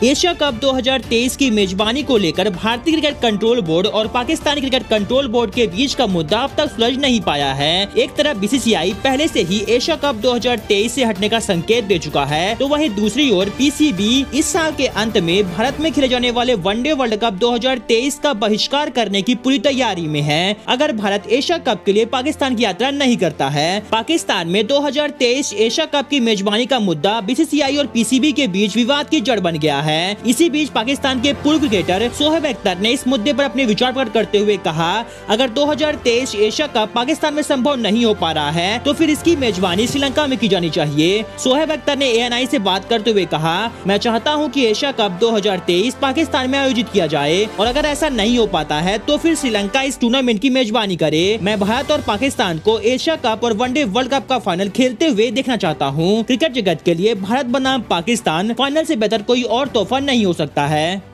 Asia cup 2023 की मेजबानी को लेकर भारतीय क्रिकेट कंट्रोल बोर्ड और पाकिस्तानी क्रिकेट कंट्रोल बोर्ड के बीच का मुद्दा अब तक सुलझ नहीं पाया है। एक तरफ बीसीसीआई पहले से ही एशिया कप 2023 से हटने का संकेत दे चुका है, तो वहीं दूसरी ओर पीसीबी इस साल के अंत में भारत में खेले जाने वाले वनडे वर्ल्ड कप 2023 का बहिष्कार करने की पूरी तैयारी में है, अगर भारत एशिया कप के लिए पाकिस्तान की यात्रा नहीं करता है। पाकिस्तान में 2023 एशिया कप की मेजबानी का मुद्दा बीसीसीआई और पीसीबी के बीच विवाद की जड़ बन गया है। इसी बीच पाकिस्तान के पूर्व क्रिकेटर शोएब अख्तर ने इस मुद्दे पर अपने विचार प्रकट करते हुए कहा, अगर 2023 एशिया कप पाकिस्तान में संभव नहीं हो पा रहा है तो फिर इसकी मेजबानी श्रीलंका में की जानी चाहिए। शोएब अख्तर ने एएनआई से बात करते हुए कहा, मैं चाहता हूं कि एशिया कप 2023 पाकिस्तान में आयोजित किया जाए और अगर ऐसा नहीं हो पाता है तो फिर श्रीलंका इस टूर्नामेंट की मेजबानी करे। मैं भारत और पाकिस्तान को एशिया कप और वनडे वर्ल्ड कप का फाइनल खेलते हुए देखना चाहता हूं। क्रिकेट जगत के लिए भारत बनाम पाकिस्तान फाइनल से बेहतर कोई और तोहफा नहीं हो सकता है।